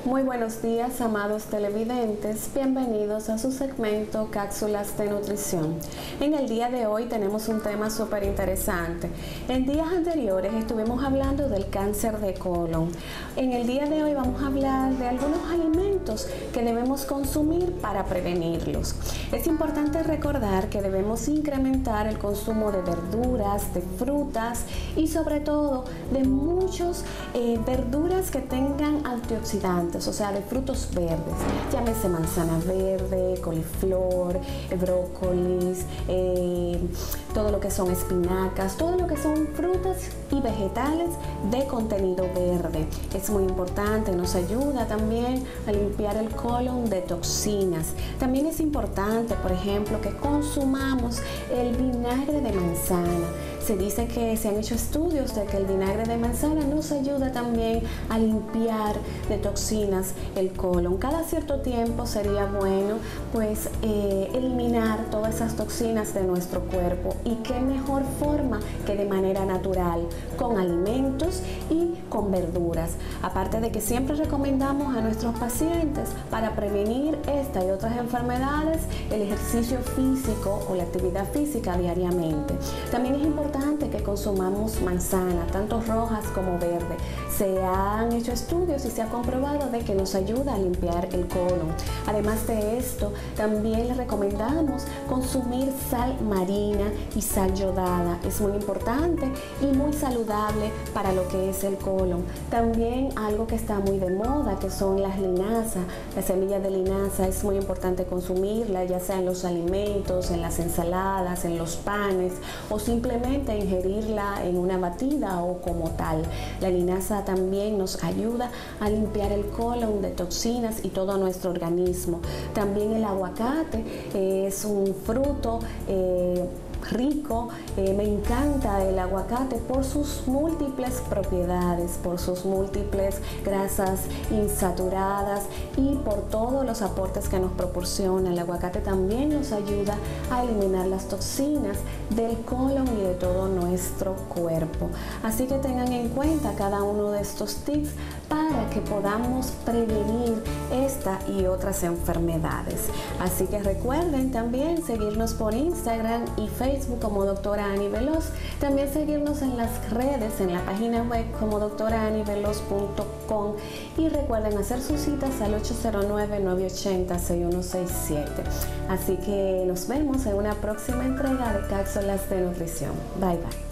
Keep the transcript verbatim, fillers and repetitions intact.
Muy buenos días, amados televidentes. Bienvenidos a su segmento Cápsulas de Nutrición. En el día de hoy tenemos un tema súper interesante. En días anteriores estuvimos hablando del cáncer de colon. En el día de hoy vamos a hablar de algunos alimentos que debemos consumir para prevenirlos. Es importante recordar que debemos incrementar el consumo de verduras, de frutas y sobre todo de muchos eh, verduras que tengan antioxidantes, o sea, de frutos verdes, llámese manzana verde, coliflor, eh, brócolis, eh, todo lo que son espinacas, todo lo que son frutas y vegetales de contenido verde. Es muy importante, nos ayuda también a limpiar el colon de toxinas. También es importante, por ejemplo, que consumamos el vinagre de manzana. Se dice que se han hecho estudios de que el vinagre de manzana nos ayuda también a limpiar de toxinas el colon. Cada cierto tiempo sería bueno pues eh, eliminar todas esas toxinas de nuestro cuerpo, y qué mejor forma que de manera natural, con alimentos y con verduras. Aparte de que siempre recomendamos a nuestros pacientes, para prevenir esta y otras enfermedades, el ejercicio físico o la actividad física diariamente. También es importante que consumamos manzana, tanto rojas como verde. Se han hecho estudios y se ha comprobado de que nos ayuda a limpiar el colon. Además de esto, también les recomendamos consumir sal marina y sal yodada. Es muy importante y muy saludable para lo que es el colon. También algo que está muy de moda, que son las linasas. La semilla de linaza es muy importante consumirla, ya sea en los alimentos, en las ensaladas, en los panes, o simplemente ingerirla en una batida o como tal. La linaza también nos ayuda a limpiar el colon de toxinas y todo nuestro organismo. También el aguacate eh, es un fruto eh, rico. Eh, me encanta el aguacate por sus múltiples propiedades, por sus múltiples grasas insaturadas y por todos los aportes que nos proporciona. El aguacate también nos ayuda a eliminar las toxinas del colon y de todo nuestro cuerpo. Así que tengan en cuenta cada uno de estos tips para que podamos prevenir esta y otras enfermedades. Así que recuerden también seguirnos por Instagram y Facebook como Doctora Ani Veloz. También seguirnos en las redes, en la página web como doctora ani veloz punto com, y recuerden hacer sus citas al ocho cero nueve, nueve ocho cero, seis uno seis siete. Así que nos vemos en una próxima entrega de Cápsulas de Nutrición. Bye bye.